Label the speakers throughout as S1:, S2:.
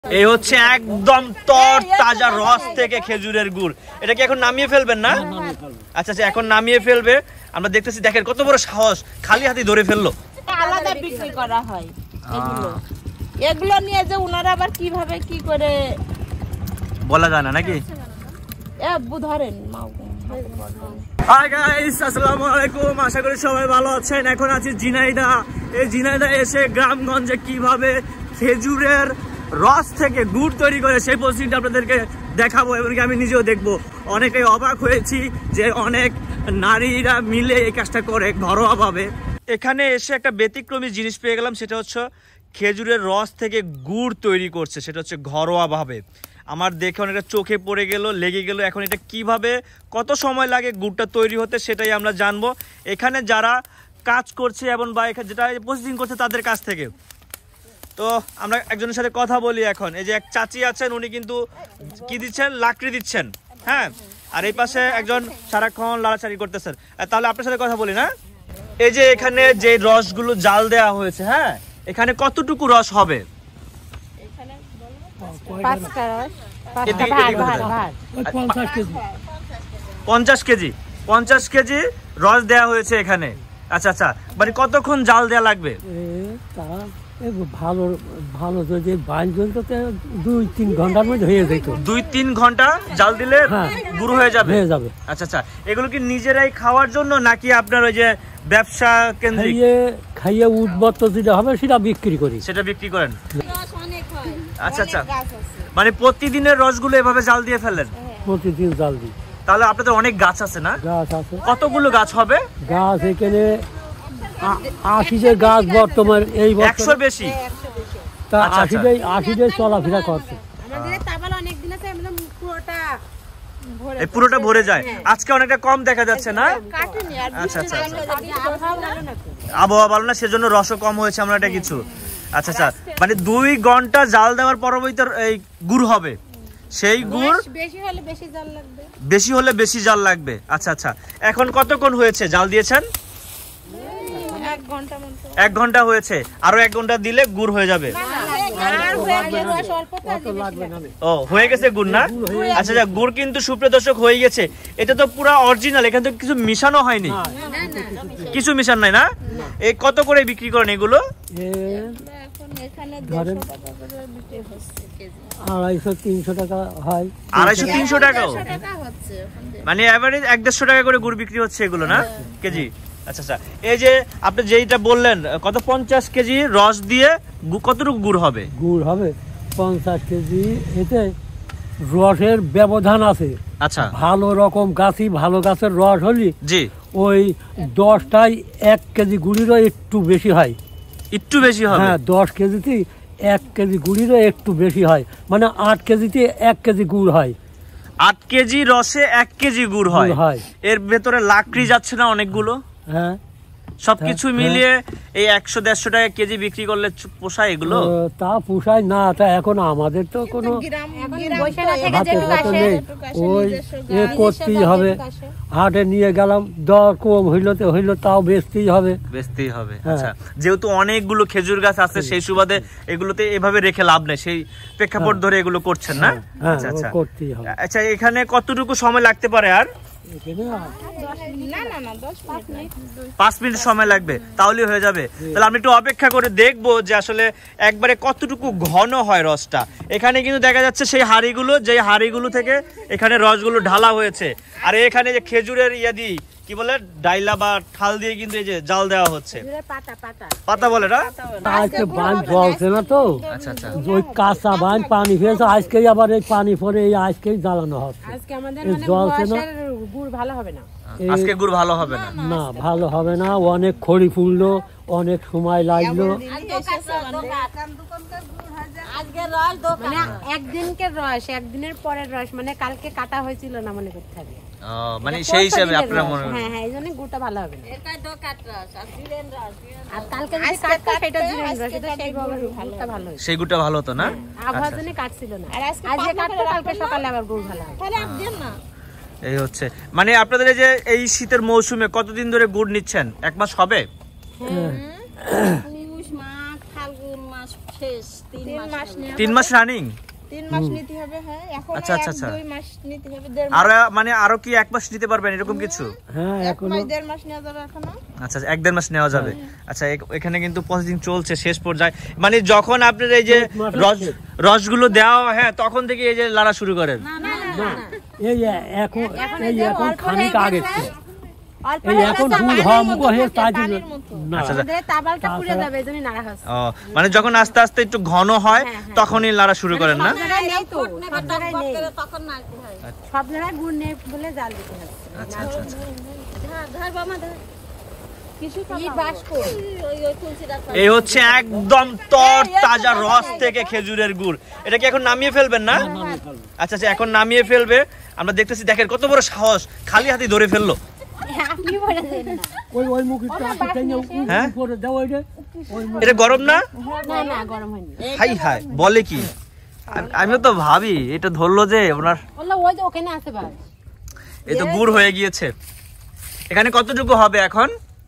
S1: এই হচ্ছে একদম তর তাজা রস থেকে খেজুরের গুড়। এটা কি এখন নামিয়ে ফেলবেন না? আচ্ছা আচ্ছা, এখন নামিয়ে ফেলবে। আমরা দেখতেছি, দেখেন কত বড় সাহস, খালি হাতে ধরে ফেললো।
S2: আলাদা বিক্রি করা হয় এগুলো নিয়ে, যে ওনারা আবার কিভাবে কি করে
S1: বলা যায় না নাকি?
S2: ধরেন।
S1: হাই গাইস, আসসালামু আলাইকুম। আশা করি সবাই ভালো আছেন। এখন আছি ঝিনাইদহ। এই ঝিনাইদহ এসে গ্রামগঞ্জে কিভাবে খেজুরের রস থেকে গুড় তৈরি করে সেই প্রসেসিংটা আপনাদেরকে দেখাবো এবং আমি নিজেও দেখবো। অনেকেই অবাক হয়েছি যে অনেক নারীরা মিলে এই কাজটা করে ঘরোয়াভাবে। এখানে এসে একটা ব্যতিক্রমী জিনিস পেয়ে গেলাম, সেটা হচ্ছে খেজুরের রস থেকে গুড় তৈরি করছে, সেটা হচ্ছে ঘরোয়াভাবে। আমার দেখে অনেকটা চোখে পড়ে গেল, লেগে গেল। এখন এটা কিভাবে, কত সময় লাগে গুড়টা তৈরি হতে, সেটাই আমরা জানবো এখানে যারা কাজ করছে এবং বা যেটা প্রসেসিং করছে তাদের কাছ থেকে। তো আমরা একজনের সাথে কথা বলি এখন। এই যে এক চাচি আছেন, উনি কিন্তু কি দিচ্ছেন, লাকড়ি দিচ্ছেন। হ্যাঁ, আর এই পাশে একজন সারাক্ষণ লাড়াচাড়ি করতেছেন। তাহলে আপনার সাথে কথা বলি না। এই যে এখানে যে রসগুলো জাল দেওয়া হয়েছে, হ্যাঁ, এখানে কতটুকু রস হবে? 50 কেজি রস দেওয়া হয়েছে এখানে। আচ্ছা আচ্ছা, মানে কতক্ষণ জাল দেওয়া লাগবে?
S3: ভালো ভালো যদি 2-3 ঘন্টার মধ্যে হয়ে যেত।
S1: 2-3 ঘন্টা জাল দিলে গুঁড়ো হয়ে যাবে। আচ্ছা আচ্ছা, এগুলো কি নিজেরাই খাওয়ার জন্য নাকি আপনার ওই যে ব্যবসা কেন্দ্রিক?
S3: খাইয়ে উদ্বত্ত যেটা হবে সেটা বিক্রি করি।
S1: সেটা বিক্রি করেন? আচ্ছা আচ্ছা, মানে প্রতিদিনের রসগুলো এভাবে জাল দিয়ে ফেলেন?
S3: প্রতিদিন জাল দিই।
S1: তাহলে আপনাদের অনেক গাছ আছে না?
S3: গাছ আছে।
S1: কতগুলো গাছ হবে?
S3: গাছ এখানে 80 গাছ বর্তমান এই বছর
S1: 100 বেশি।
S3: তা 80 চলাফেরা করছে।
S1: পুরোটা ভরে যায়। আজকে অনেকটা কম দেখা যাচ্ছে না? আচ্ছা আচ্ছা, আবহাওয়া ভালো না, সেজন্য রসও কম হয়েছে আমরা এটা কিছু। আচ্ছা আচ্ছা, মানে 2 ঘন্টা জাল দেওয়ার পরবর্তী এই গুড় হবে। সেই গুড় বেশি হলে বেশি জাল লাগবে। আচ্ছা আচ্ছা, এখন কতক্ষণ হয়েছে জাল দিয়েছেন? 1 ঘন্টা হয়েছে। আরো 1 ঘন্টা দিলে গুড় হয়ে যাবে। ও, হয়ে গেছে গুড় না? আচ্ছা আচ্ছা, গুড় কিন্তু সুপ্রিয় দর্শক হয়ে গেছে। এটা তো পুরো অরিজিনাল, এখানে তো কিছু মিশানো হয়নি। কিছু মিশান নাই না? এই কত করে বিক্রি করেন এগুলো?
S3: 250-300 টাকা হয়।
S1: 250-300 টাকা, মানে এভারেজ 150 টাকা করে গুড় বিক্রি হচ্ছে এগুলো না কেজি? আচ্ছা আচ্ছা, এই যে আপনি যেইটা বললেন, কত 50 কেজি রস দিয়ে কতটুকু গুড় হবে?
S3: গুড় হবে 50 কেজি। এতে রসের ব্যবধান আছে।
S1: আচ্ছা,
S3: ভালো রকম গাছই, ভালো গাছের রস হলি
S1: জি
S3: ওই 10টায় 1 কেজি গুড়িরও একটু বেশি হয়।
S1: একটু বেশি হবে?
S3: হ্যাঁ, 10 কেজিতে 1 কেজি গুড়িরও একটু বেশি হয়, মানে 8 কেজিতে 1 কেজি গুড় হয়।
S1: 8 কেজি রসে 1 কেজি গুড় হয়। এর ভেতরে লাকড়ি যাচ্ছে না অনেকগুলো?
S3: হ্যাঁ,
S1: সবকিছু মিলিয়ে এই 100-150 টাকা কেজি বিক্রি করলে পোষায় এগুলো?
S3: তা পোষায় না। তা এখন আমাদের তো কোনো ওই করতেই হবে। হাটে নিয়ে গেলাম, দর কম হইলো তাও বেচতেই হবে।
S1: আচ্ছা, যেহেতু অনেকগুলো খেজুর গাছ আছে সেই সুবাদে এগুলোতে এভাবে রেখে লাভ নেই, সেই প্রেক্ষাপট ধরে এগুলো করছেন না? আচ্ছা আচ্ছা, করতেই হবে। আচ্ছা, এখানে কতটুকু সময় লাগতে পারে? আর 5 মিনিট সময় লাগবে, তাহলে হয়ে যাবে। তাহলে আমি একটু অপেক্ষা করে দেখবো যে আসলে একবারে কতটুকু ঘন হয় রসটা। এখানে কিন্তু দেখা যাচ্ছে সেই হাঁড়িগুলো, যে হাঁড়িগুলো থেকে এখানে রসগুলো ঢালা হয়েছে। আর এখানে যে খেজুরের দিই কি বলে, ডাইলা বা ঠাল দিয়ে কিন্তু এই যে জাল দেওয়া হচ্ছে। পাতা বলে না?
S3: আজকে বান জলছে না তো।
S1: আচ্ছা আচ্ছা,
S3: ওই কাঁচা বান পানি ফেলছে, আজকেই আবার এই পানি পরে এই আজকেই জ্বালানো হচ্ছে। জলছে না,
S2: গুড় ভালো হবে না।
S1: আজকে গুড় ভালো হবে না?
S3: না, ভালো হবে না। অনেক খড়ি ফুললো, অনেক সময় লাগলো।
S2: মানে একদিনকের রস, একদিনের পরের রস, মানে কালকে কাটা হয়েছিল না মনে করতে হবে।
S1: মানে সেই হিসাবে আপনার মনে হয়?
S2: হ্যাঁ, এই জন্য গুড়টা ভালো হবে না। আর কালকে যদি কাটতো সেটা জিরেন রস, এটা সেই গুড়টা ভালো হবে।
S1: সেই গুড়টা ভালো হতো না?
S2: আবহাওয়ার জন্য কাটছিল না। আর আজকে কাটতো, কালকে সকালে আবার গুড় ভালো হবে। তাহলে একদিন না।
S1: এই হচ্ছে, মানে আপনাদের এই যে এই শীতের মৌসুমে কতদিন ধরে গুড় নিচ্ছেন? 1 মাস হবে?
S2: পুষ মাস, ফাল্গুন মাস শেষ।
S1: 3 মাস রানিং
S4: 3 মাস নিতে হবে। হ্যাঁ এখন
S1: আচ্ছা আচ্ছা আচ্ছা
S4: 2 মাস নিতে হবে। 1.5 মাস
S1: আর মানে আরো কি 1 মাস নিতে পারবেন এরকম কিছু?
S3: হ্যাঁ
S4: 1
S3: এখন
S4: মাস 1.5 মাস নেওয়া যাবে এখনো।
S1: আচ্ছা 1-1.5 মাস নেওয়া যাবে। আচ্ছা এখানে কিন্তু প্রসেসিং চলছে শেষ পর্যায়ে, মানে যখন আপনার এই যে রসগুলো দেওয়া হয়, হ্যাঁ তখন থেকে এই যে লাড়া শুরু করেন?
S3: এই এখন খানিক আগে এই এখন দুধ হওয়া মুখ হয়ে তাই না।
S1: আচ্ছা
S2: তাবালটা পুড়ে যাবে এজন্য নাড়া হচ্ছে।
S1: ও মানে যখন আস্তে আস্তে একটু ঘন হয় তখনই লাড়া শুরু করেন না?
S2: তখন নাড়তে হয়, সব জায়গায় গুড় নেই বলে জাল দিতে হয়।
S1: আচ্ছা আচ্ছা আচ্ছা এই হচ্ছে একদম তর তাজা রস থেকে খেজুরের গুড়। এটা কি এখন নামিয়ে ফেলবেন না? আচ্ছা আচ্ছা এখন নামিয়ে ফেলবে। আমরা দেখতেছি, দেখেন কত বড় সাহস, খালি হাতে ধরে ফেললো। এটা গরম না? হাই হাই বলে কি, আমিও তো ভাবি এটা ধরলো যে ওনার, এই তো গুড় হয়ে গিয়েছে। এখানে কতটুকু হবে এখন?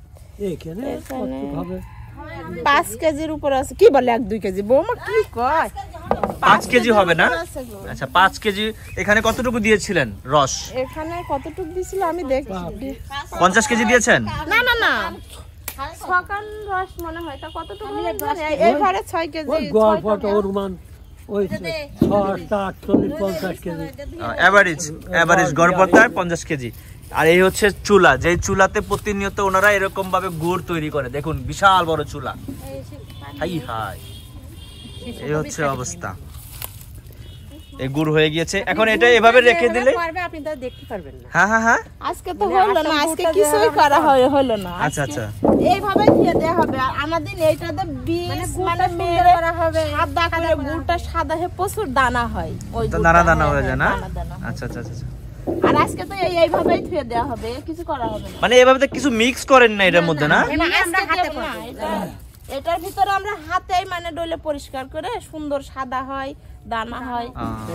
S4: 5 কেজির উপর আছে। কি বলে 1-2 কেজি? বৌমা কি কয়?
S1: 5 কেজি হবে না? আচ্ছা 5 কেজি। এখানে কতটুকু দিয়েছিলেন রস?
S4: এখানে কতটুকু দিছিল আমি দেখছি।
S1: 50 কেজি দিয়েছেন?
S4: না না না, সকাল রস মনে হয়। তা কতটুকু? এই ঘরে 6 কেজি।
S3: ওই গড়পট ওরমান ওই 60-40-50 কেজি
S1: এভারেজ গড়পড়তায় 50 কেজি। আর এই হচ্ছে চুলা, যে চুলাতে প্রতিনিয়ত ওনারা এরকম ভাবে গুড় তৈরি করে। দেখুন বিশাল বড় চুলা। হাই হাই এই হচ্ছে অবস্থা। এই গুড় হয়ে গিয়েছে, এখন এটা এভাবে রেখে দিলে
S2: আপনি তো দেখতে পারবেন না।
S1: হ্যাঁ হ্যাঁ হ্যাঁ
S4: আজকে তো হলো না, আজকে কিছুই করা হলো না।
S1: আচ্ছা আচ্ছা
S4: এইভাবে দিয়ে দেয়া হবে। আর আমাদের এইটাতে বীজ মানে মেরে করা হবে, সাদা করে গুড়টা সাদা হয়ে প্রচুর দানা হয়। ওই
S1: দানা দানা হয়ে যায় না? আচ্ছা আচ্ছা আচ্ছা।
S4: আর আজকে তো এইভাবেই ধুয়ে দেয়া হবে, কিছু করা হবে না।
S1: মানে এভাবে তো কিছু মিক্স করেন না এটার মধ্যে না?
S4: এটার ভিতরে আমরা হাতেই মানে ডলে পরিষ্কার করে সুন্দর সাদা হয়, দানা হয়।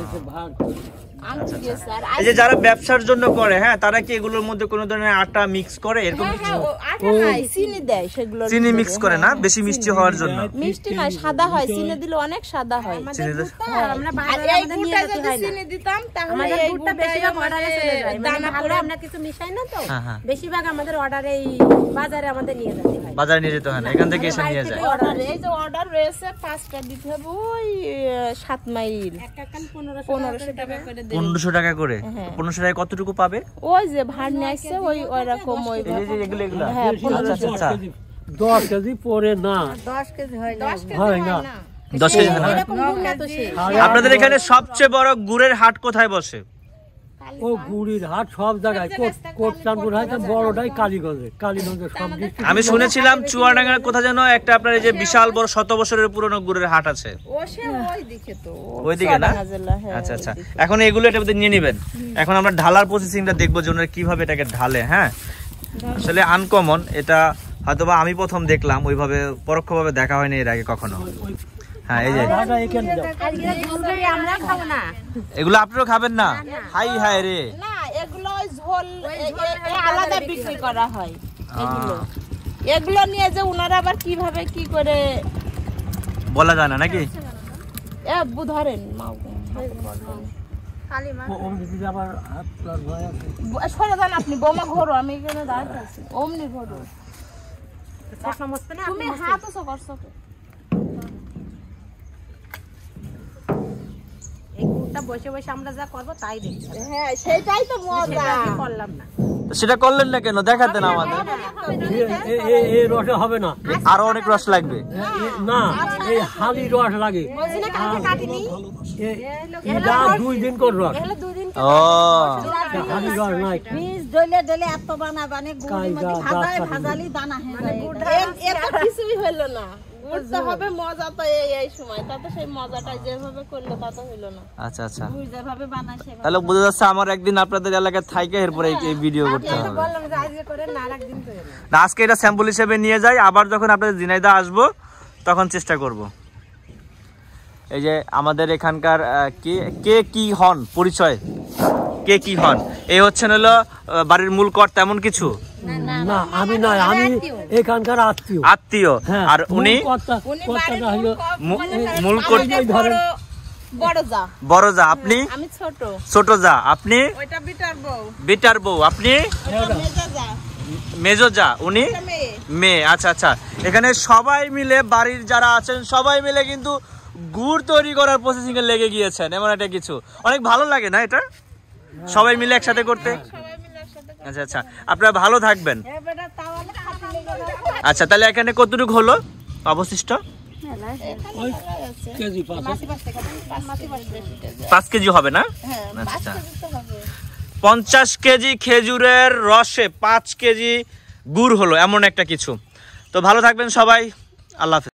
S1: এই যে যারা ব্যবসার জন্য করে, হ্যাঁ তারা কি এগুলোর মধ্যে কোনো ধরনের আটা মিক্স করে এরকম কিছু?
S4: চিনি দেয়, সেগুলো
S1: চিনি মিক্স করে না বেশি মিষ্টি হওয়ার জন্য?
S4: মিষ্টি নয়, সাদা হয়। চিনি দিলে অনেক সাদা হয়।
S2: আমরা বাইরে আমাদের নিয়ে যেতে হয় না।
S4: চিনি দিতাম তাহলে
S2: আমাদের গুড়টা বেশিরভাগ অর্ডারে চলে যায়। দানা করে আমরা কিছু মিশাই না তো, বেশিরভাগ আমাদের অর্ডারে বাজারে আমাদের নিয়ে যেতে হয়।
S1: বাজারে নিয়ে যেতে হয় না, এখান থেকে এসে নিয়ে যায়।
S4: এই যে অর্ডার রয়েছে 5টা দিতে হবে, ওই 7 মাইল
S2: একটা কান
S4: 1500 টাকা করে।
S1: 1500 টাকা করে? 1500 টাকায় কতটুকু পাবে?
S4: ওই যে ভাড় নিয়ে আসছে ওই রকম ওই
S1: এগুলো
S4: হ্যাঁ
S1: 1500।
S3: 10 কেজি পরে না,
S2: 10 কেজি হয় না।
S4: 10 কেজি হয় না।
S1: 10 কেজি হয় না?
S2: এরকম গুড় না তো সে।
S1: আপনাদের এখানে সবচেয়ে বড় গুড়ের হাট কোথায় বসে?
S3: ও গুড়ির হাট সব জায়গায়। কোটচাঁদপুর হাট বড়টাই কালীগঞ্জে সব ডিস্ট্রিক্ট।
S1: আমি শুনেছিলাম চুয়াডাঙ্গার কোথা যেন একটা আপনার এই যে বিশাল বড় 100 বছরের পুরনো গুড়ের হাট আছে। ওইদিকে না? আচ্ছা আচ্ছা। এখন এগুলো এটার মধ্যে নিয়ে নেবেন। এখন আমরা ঢালার প্রসেসিংটা দেখবো যে ওনারা কিভাবে এটাকে ঢালে। হ্যাঁ আসলে আনকমন, এটা হয়তোবা আমি প্রথম দেখলাম, ওইভাবে পরোক্ষভাবে দেখা হয়নি এর আগে কখনো। হ্যাঁ এই যে
S2: আমরা খাবো না,
S1: এগুলো আপনারাও খাবেন না? হাই হাই রে
S4: না, এগুলো ঝোল আলাদা বিক্রি করা হয়। এগুলো নিয়ে যে উনারা আবার কিভাবে কি করে
S1: বলা যায় না নাকি?
S4: এ ধরেন সরে যান আপনি, বোমা ঘোরো, আমি এখানে দাঁড়িয়ে আছি। অমনি ঘোরো, তুমি হাত করছো।
S2: এই গুড়টা বসে বসে আমরা যা করবো তাই দেখছি।
S4: হ্যাঁ সেটাই তো মজা।
S2: করলাম না,
S1: সেটা করলেন না কেন? দেখাতেন আমাদের।
S3: এই রসে হবে না,
S1: আরো অনেক রস লাগবে।
S3: না এই হালি রস লাগে। 2 দিন কর রস।
S1: ও
S3: হালি রস নাই।
S2: বীজ ডলে ডলে এত বানাবানে গুড়ের মধ্যে ভাজালি দানা হয়ে যায়।
S4: এত কিছুই হলো না। উঠতে হবে মজা তো এই সময়, তাতে সেই মজাটা যেভাবে করলো তা তো হলো না।
S1: আচ্ছা আচ্ছা,
S4: যেভাবে বানায় সেভাবে।
S1: তাহলে বোঝা যাচ্ছে আমার একদিন আপনাদের এলাকায় থাইকে এরপরে এই ভিডিও করতে হবে।
S2: বললাম যে আজকে করে না, আরেকদিন করে না।
S1: আজকে এটা স্যাম্পল হিসেবে নিয়ে যাই, আবার যখন আপনাদের ঝিনাইদহ আসবো তখন চেষ্টা করব। এই যে আমাদের এখানকার কে কি হন, পরিচয় কে কি হন, এই হচ্ছেন হলো বাড়ির মূল কর্তা তেমন কিছু?
S3: না আমি এখানকার আত্মীয়।
S1: আত্মীয়। আর উনি
S3: হলো
S1: মূল
S3: ধরেন
S1: বড় যা, আপনি
S4: আমি ছোট।
S1: ছোট যা, আপনি
S4: ওইটা বিটার বউ।
S1: বিটার বউ, আপনি মেজো যা, উনি মেয়ে। আচ্ছা আচ্ছা, এখানে সবাই মিলে বাড়ির যারা আছেন সবাই মিলে কিন্তু গুড় তৈরি করার প্রসেসিং এ লেগে গিয়েছেন, এমন একটা কিছু। অনেক ভালো লাগে না এটা সবাই মিলে একসাথে করতে? আচ্ছা আচ্ছা, আপনারা ভালো থাকবেন। আচ্ছা, তাহলে এখানে কতটুকু হলো অবশিষ্ট? 5 কেজি হবে না? আচ্ছা, 50 কেজি খেজুরের রসে 5 কেজি গুড় হলো, এমন একটা কিছু। তো ভালো থাকবেন সবাই, আল্লাহ হাফেজ।